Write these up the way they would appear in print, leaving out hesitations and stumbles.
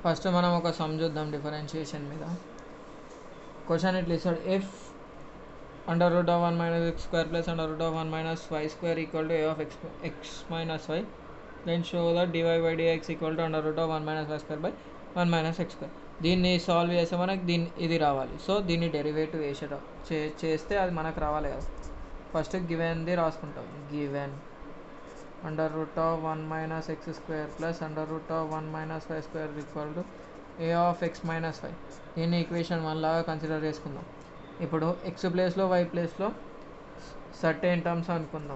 First మనం ఒక some చూద్దాం డిఫరెన్షియేషన్ మీద. క్వశ్చన్ ఇట్లా ఇస్తాడు, if under root of 1 minus x square plus under root of 1 minus y square equal to a of x minus y, then show that dy by dx equal to under root of 1 minus y square by 1 minus x square. దీన్ని solve చేస్తే మనకి ఇది రావాలి. So దీన్ని derivative చేస్తే అది మనకు రావాలి కదా. ఫస్ట్ గివెన్ది రాసుకుంటాం. Given under root of 1 minus x square plus under root of 1 minus y square equal to a of x minus y. దీన్ని ఈక్వేషన్ 1 లాగా కన్సిడర్ చేసుకుందాం. ఇప్పుడు ఎక్స్ ప్లేస్లో వై ప్లేస్లో సర్టెన్ టర్మ్స్ అనుకుందాం.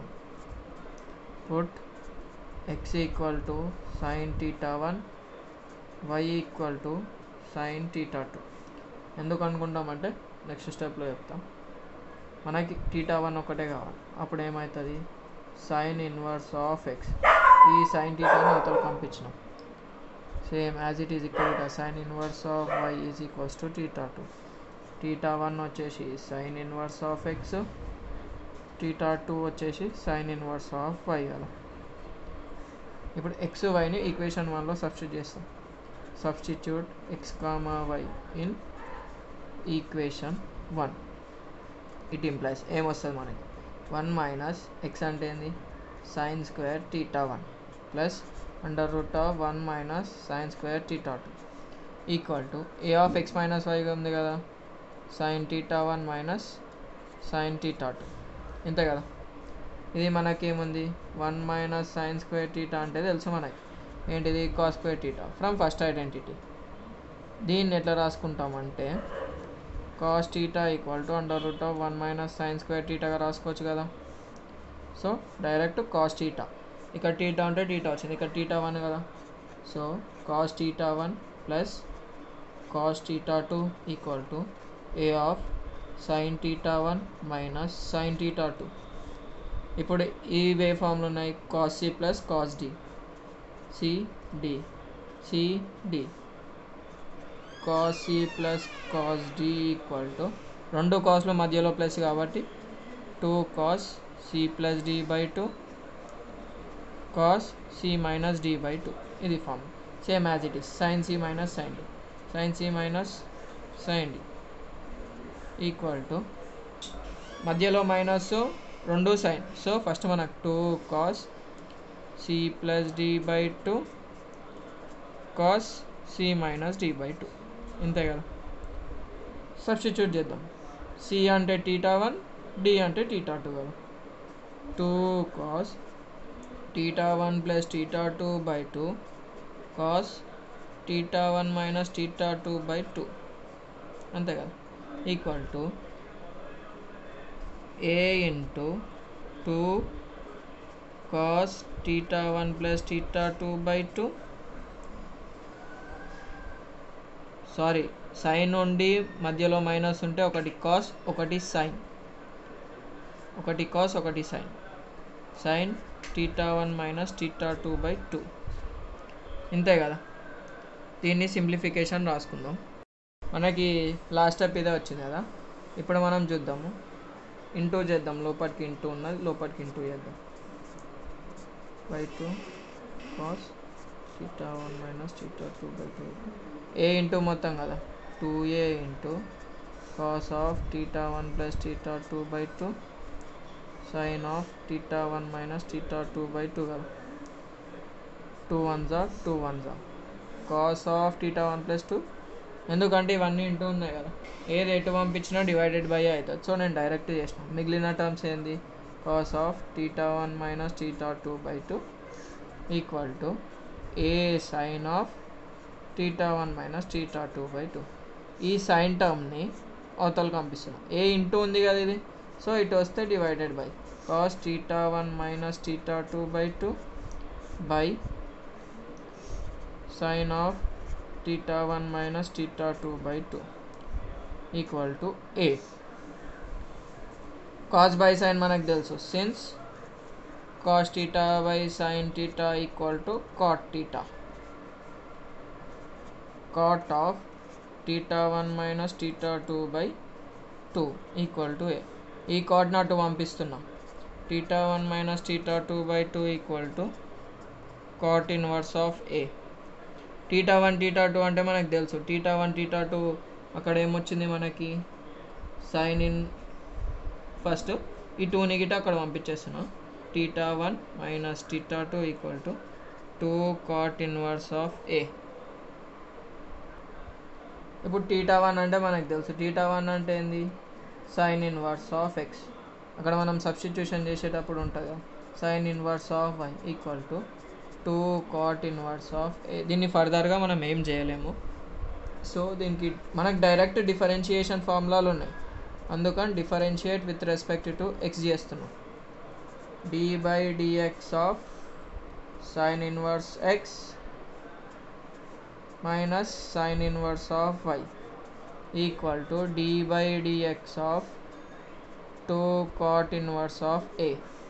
Put x equal to sine theta 1, y equal to sine theta 2. ఎందుకు అనుకుంటామంటే next స్టెప్లో చెప్తాం. మనకి టీటా 1 ఒకటే కావాలి. అప్పుడు ఏమవుతుంది, సైన్ ఇన్వర్స్ ఆఫ్ ఎక్స్. ఈ సైన్ టీటాని అవతల పంపించినాం. Same as it is equal to sine inverse of y is equals to theta 2. Theta 1 వచ్చేసి sine inverse of x, theta 2 వచ్చేసి సైన్ ఇన్వర్స్ ఆఫ్ వై కదా. ఇప్పుడు ఎక్స్ వైని ఈక్వేషన్ 1లో సబ్స్టిట్యూట్ చేస్తాం. Substitute x comma y in equation 1. It implies ఏమొస్తుంది మనకి, 1 minus x అంటే ఏంది, sine square theta 1 plus under root of 1 minus sine square theta 2 equal to a of x minus y ఉంది కదా, sine theta 1 minus sine theta 2. ఇంతే కదా. ఇది మనకేముంది, 1 మైనస్ సైన్ స్క్వేర్ టీటా అంటే తెలుసు మనకి ఏంటిది, cos square theta from first identity. దీన్ని ఎట్లా రాసుకుంటామంటే cos theta equal to under root of 1 minus sine square టీటాగా రాసుకోవచ్చు కదా. సో డైరెక్ట్ కాస్ టీటా, ఇక్కడ టీటా ఉంటే టీటా వచ్చింది, ఇక్కడ టీటా 1 కదా. So cos theta 1 plus cos theta 2 equal to a of sine theta 1 minus sine theta 2. ఇప్పుడు ఈ వే ఫామ్లు ఉన్నాయి, cos c plus cos d, c d c d cos c plus cos d equal to రెండు కాస్ల మధ్యలో plus కాబట్టి 2 cos c plus d by 2 cos c minus d by 2. ఇది form same as it is. Sine c minus sine d, sine c minus sine d equal to మధ్యలో minus రెండు sine. So first మనకు 2 cos c plus d by 2 cos c minus d by 2. ఇంతే కదా. Substitute చేద్దాం. C అంటే theta 1, D అంటే theta 2 కదా. 2 cos theta 1 plus theta 2 by 2 cos theta 1 minus theta 2 by 2. అంతే కదా. Equal to a into 2 cos theta 1 plus theta 2 by 2. Sorry, sine నుండి మధ్యలో మైనస్ ఉంటే ఒకటి కాస్ ఒకటి సైన్, ఒకటి కాస్ ఒకటి sine, sine theta 1 minus theta 2 by 2. ఇంతే కదా. దీన్ని సింప్లిఫికేషన్ రాసుకుందాం. మనకి లాస్ట్ స్టెప్ ఇదే వచ్చింది కదా. ఇప్పుడు మనం చూద్దాము, ఇంటూ చేద్దాం. లోపలికి ఇంటూ ఉన్నది, లోపలికి ఇంటూ చేద్దాం. By 2 cos theta 1 minus theta 2 by 2. A into మొత్తం కదా, 2a into cos of theta 1 plus theta 2 by 2 sine of theta 1 minus theta 2 by 2 కదా. 2 1s are 2 1s are cos of theta 1 plus 2. ఎందుకంటే ఇవన్నీ into ఉన్నాయి కదా, ఏది ఎటు పంపించినా డివైడెడ్ బై అవుతుంది. సో నేను డైరెక్ట్ చేసిన. మిగిలిన టర్మ్స్ ఏంది, cos of theta 1 minus theta 2 by 2 equal to a sine of theta 1 minus theta 2 by 2. ఈ సైన్ టర్మ్ని అవతలకు పంపిస్తున్నాం. ఏ ఇంటూ ఉంది కదా ఇది, సో ఇటు వస్తే divided by cos theta 1 minus theta 2 by 2 by sine of theta 1 minus theta 2 by 2 equal to a. Cos by sine మనకు తెలుసు, since cos theta by sine theta equal to cot theta. Cot of theta 1 minus theta 2 by 2 equal to a. ఈ కాట్ని అటు పంపిస్తున్నాం. Theta 1 minus theta 2 by 2 equal to cot inverse of ఏ. θ1 θ2 అంటే మనకు తెలుసు. θ1 θ2 అక్కడ ఏమొచ్చింది మనకి సైన్ ఇన్. ఫస్ట్ ఈ 2ని గిట్ట అక్కడ పంపించేస్తున్నాం. θ1 minus θ2 equal to 2 cot inverse of a. ఇప్పుడు θ1 అంటే మనకు తెలుసు. θ1 అంటే ఏంది సైన్ ఇన్వర్స్ ఆఫ్ ఎక్స్. అక్కడ మనం సబ్స్టిట్యూషన్ చేసేటప్పుడు ఉంటుంది కదా sine inverse of y equal to 2 cot inverse of a. దీన్ని ఫర్దర్గా మనం ఏం చేయలేము. సో దీనికి మనకు డైరెక్ట్ డిఫరెన్షియేషన్ ఫార్ములాలు ఉన్నాయి. అందుకని differentiate with respect to x చేస్తున్నాం. d/dx of sine inverse x minus sine inverse of y equal to d/dx of 2 cot inverse of a.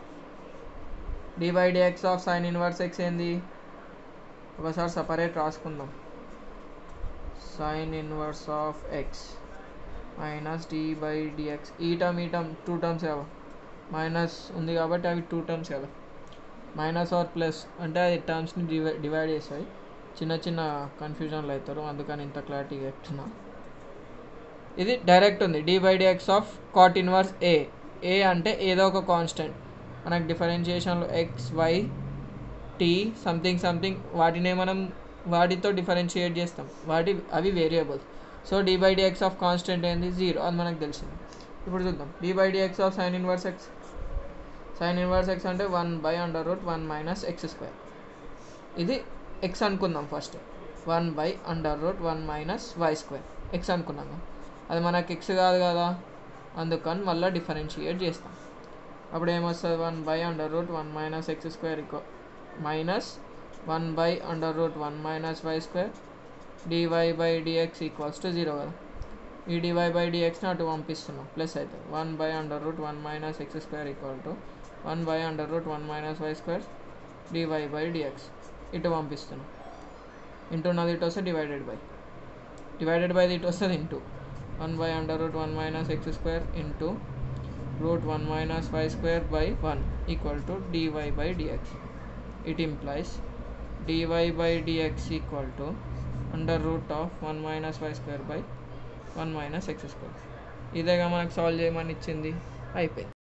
d/dx of sine inverse x ఏంది ఒకసారి separate రాసుకుందాం. Sine inverse of x minus d/dx. ఈ term 2 terms కదా minus ఉంది కాబట్టి అవి 2 terms కదా. Minus are plus అంటే అది టర్మ్స్ని డివైడ్ చేస్తాయి. చిన్న చిన్న కన్ఫ్యూజన్లు అవుతారు, అందుకని ఇంత క్లారిటీగా చెప్తున్నా. ఇది డైరెక్ట్ ఉంది. d/dx of cot inverse a. A అంటే ఏదో ఒక కాన్స్టెంట్. మనకు డిఫరెన్షియేషన్లో x y t something something వాటినే మనం వాటితో డిఫరెన్షియేట్ చేస్తాం. అవి variables. So d/dx of constant ఏంది 0, అది మనకు తెలిసింది. ఇప్పుడు చూద్దాం d/dx of sine inverse x. Sine inverse x అంటే 1/√1 మైనస్ ఎక్స్ స్క్వేర్. ఇది ఎక్స్ అనుకుందాం. First 1/√1 minus y square x అనుకున్నాం. అది మనకు ఎక్స్ కాదు కదా, అందుకని మళ్ళీ డిఫరెన్షియేట్ చేస్తాం. అప్పుడు ఏమొస్తుంది 1/√1 minus x square minus 1/√1 minus y square dy/dx equals to 0 కదా. ఈ dy/dxని అటు పంపిస్తున్నాం, ప్లస్ అవుతుంది. 1/√1 minus x square equal to 1/√1 minus y square dy/dx ఇటు పంపిస్తున్నాం. ఇంటూ ఉన్నది ఇటు వస్తే డివైడెడ్ బై ఇటు వస్తుంది into 1/√1 minus x square into √1 minus y square by 1 equal to dy/dx. It implies dy/dx equal to √1 minus y square by 1 minus x square. ఇదేగా మనకు solve చేయమని ఇచ్చింది. అయిపోయింది.